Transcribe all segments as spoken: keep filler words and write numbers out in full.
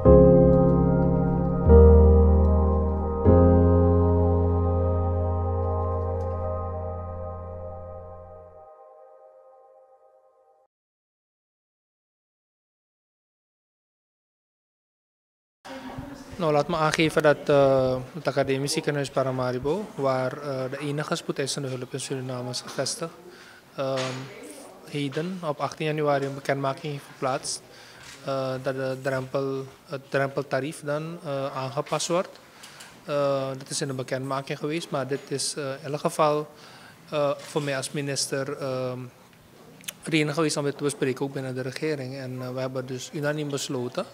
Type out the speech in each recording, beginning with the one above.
Nou, laat me aangeven dat uh, het Academisch Ziekenhuis Paramaribo, waar uh, de enige spoedeisende hulp in Suriname is gevestigd, um, heden op achttien januari een bekendmaking heeft geplaatst uh, dat de drempel, het drempeltarief dan uh, aangepast wordt. Uh, dat is in de bekendmaking geweest, maar dit is uh, in elk geval uh, voor mij als minister uh, reden geweest om dit te bespreken, ook binnen de regering. En uh, we hebben dus unaniem besloten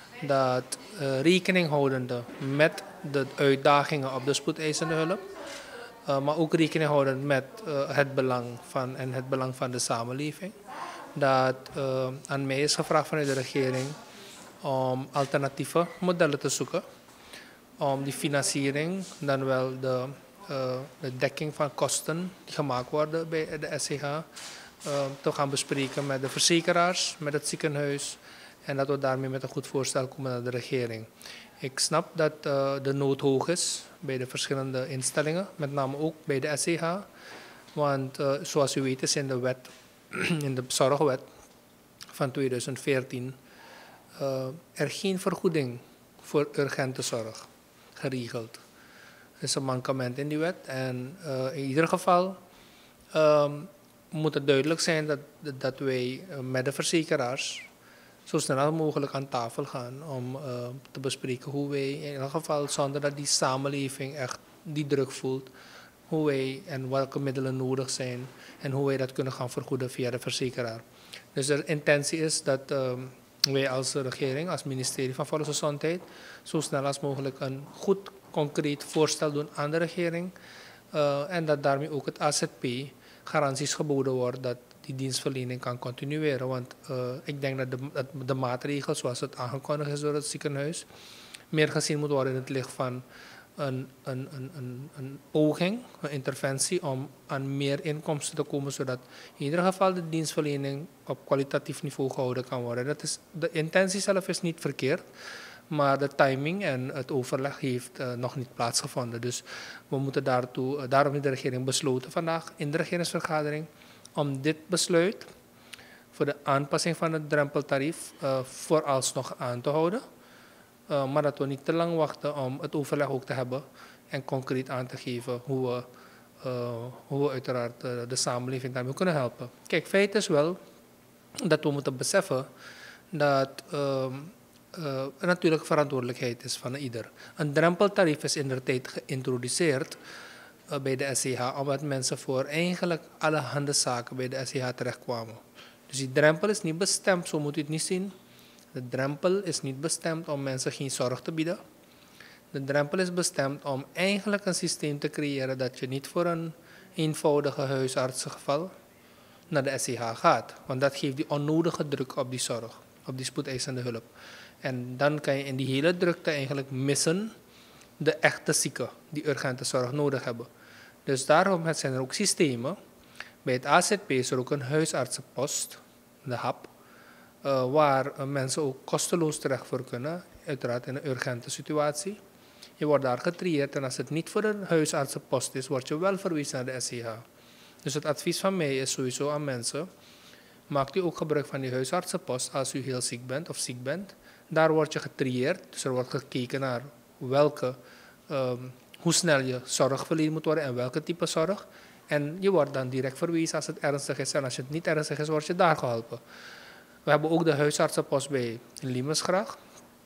dat uh, rekening houdende met de uitdagingen op de spoedeisende hulp, uh, maar ook rekening houdend met uh, het belang van en het belang van de samenleving, dat uh, aan mij is gevraagd vanuit de regering om alternatieve modellen te zoeken, om die financiering, dan wel de, uh, de dekking van kosten die gemaakt worden bij de S C H, uh, te gaan bespreken met de verzekeraars, met het ziekenhuis, en dat we daarmee met een goed voorstel komen naar de regering. Ik snap dat uh, de nood hoog is bij de verschillende instellingen, met name ook bij de S C H. Want uh, zoals u weet is in de wet, in de zorgwet van tweeduizend veertien uh, er geen vergoeding voor urgente zorg geregeld. Er is een mankement in die wet en uh, in ieder geval um, moet het duidelijk zijn dat, dat wij uh, met de verzekeraars zo snel mogelijk aan tafel gaan om uh, te bespreken hoe wij in ieder geval, zonder dat die samenleving echt die druk voelt, hoe wij en welke middelen nodig zijn en hoe wij dat kunnen gaan vergoeden via de verzekeraar. Dus de intentie is dat uh, wij als regering, als ministerie van Volksgezondheid, zo snel als mogelijk een goed concreet voorstel doen aan de regering uh, en dat daarmee ook het A Z P garanties geboden wordt dat die dienstverlening kan continueren. Want uh, ik denk dat de, dat de maatregel, zoals het aangekondigd is door het ziekenhuis, meer gezien moet worden in het licht van een, een, een, een, een poging, een interventie om aan meer inkomsten te komen, zodat in ieder geval de dienstverlening op kwalitatief niveau gehouden kan worden. Dat is, de intentie zelf is niet verkeerd, maar de timing en het overleg heeft uh, nog niet plaatsgevonden. Dus we moeten daartoe, uh, daarom heeft de regering besloten vandaag in de regeringsvergadering om dit besluit voor de aanpassing van het drempeltarief uh, vooralsnog aan te houden. Uh, maar dat we niet te lang wachten om het overleg ook te hebben en concreet aan te geven hoe we, uh, hoe we uiteraard uh, de samenleving daarmee kunnen helpen. Kijk, feit is wel dat we moeten beseffen dat uh, uh, er natuurlijk verantwoordelijkheid is van ieder. Een drempeltarief is in de tijd geïntroduceerd uh, bij de S C H, omdat mensen voor eigenlijk allerhande zaken bij de S C H terechtkwamen. Dus die drempel is niet bestemd, zo moet u het niet zien. De drempel is niet bestemd om mensen geen zorg te bieden. De drempel is bestemd om eigenlijk een systeem te creëren dat je niet voor een eenvoudige huisartsengeval naar de S C H gaat. Want dat geeft die onnodige druk op die zorg, op die spoedeisende hulp. En dan kan je in die hele drukte eigenlijk missen de echte zieken die urgente zorg nodig hebben. Dus daarom zijn er ook systemen. Bij het A Z P is er ook een huisartsenpost, de H A P. Uh, waar uh, mensen ook kosteloos terecht voor kunnen, uiteraard in een urgente situatie. Je wordt daar getrieerd en als het niet voor een huisartsenpost is, word je wel verwezen naar de S C H. Dus het advies van mij is sowieso aan mensen, maakt u ook gebruik van die huisartsenpost als u heel ziek bent of ziek bent. Daar word je getrieerd, dus er wordt gekeken naar welke, um, hoe snel je zorg verleend moet worden en welke type zorg. En je wordt dan direct verwezen als het ernstig is en als het niet ernstig is, word je daar geholpen. We hebben ook de huisartsenpost bij Limesgracht.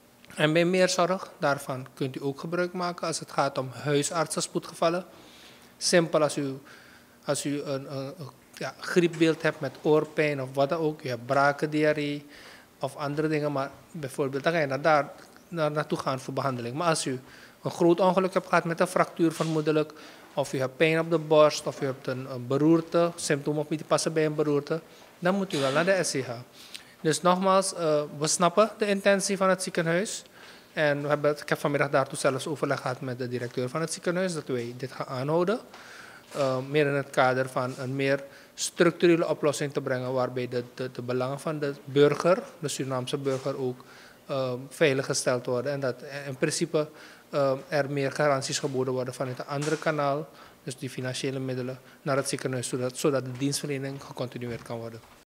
En bij Meerzorg, daarvan kunt u ook gebruik maken als het gaat om huisartsenspoedgevallen. Simpel als u, als u een, een, een ja, griepbeeld hebt met oorpijn of wat dan ook. U hebt braken, diarree of andere dingen. Maar bijvoorbeeld, dan ga je naar daar naar, naartoe gaan voor behandeling. Maar als u een groot ongeluk hebt gehad met een fractuur vermoedelijk, of u hebt pijn op de borst, of u hebt een, een beroerte, symptomen of niet passen bij een beroerte, dan moet u wel naar de S C H. Dus nogmaals, uh, we snappen de intentie van het ziekenhuis. En we hebben, ik heb vanmiddag daartoe zelfs overleg gehad met de directeur van het ziekenhuis, dat wij dit gaan aanhouden. Uh, meer in het kader van een meer structurele oplossing te brengen, waarbij de, de, de belangen van de burger, de Surinaamse burger ook, uh, veiliggesteld worden. En dat in principe uh, er meer garanties geboden worden vanuit een andere kanaal, dus die financiële middelen, naar het ziekenhuis, zodat, zodat de dienstverlening gecontinueerd kan worden.